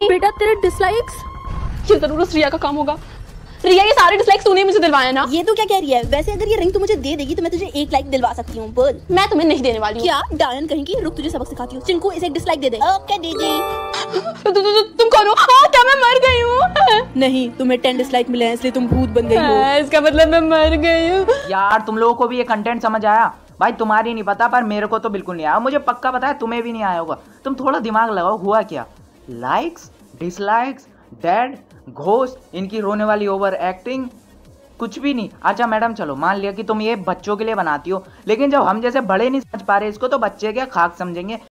बेटा तेरे डिसलाइक्स, ये जरूर उस रिया का काम होगा। रिया, ये सारे डिसलाइक्स तूने मुझे दिलवाया ना। ये तो क्या कह रही है? वैसे अगर ये रिंग तू मुझे दे देगी तो मैं तुझे 1 लाइक दिलवा सकती हूँ। बोल। मैं तुम्हें नहीं देने वाली हूँ। क्या डायन कहेंगी? रुक तुझे सबक सिखाती हूँ। चिंकू इसे 1 डिसलाइक दे दे। ओके दीदी। तुम कौन हो? हाँ, क्या मैं मर गई हूँ? नहीं, तुम्हें 10 डिसलाइक मिले हैं इसलिए तुम भूत बन गई हो। इसका मतलब मैं मर गई हूँ। यार तुम लोगों को भी ये कंटेंट समझ आया? भाई तुम्हारी नहीं पता पर मेरे को तो बिल्कुल नहीं आया। मुझे पक्का पता है तुम्हें भी नहीं आया होगा। तुम थोड़ा दिमाग लगाओ, हुआ क्या? लाइक्स, डिसलाइक्स, डेड, घोस्ट, इनकी रोने वाली ओवर एक्टिंग, कुछ भी नहीं। अच्छा मैडम चलो मान लिया कि तुम ये बच्चों के लिए बनाती हो, लेकिन जब हम जैसे बड़े नहीं समझ पा रहे इसको तो बच्चे क्या खाक समझेंगे।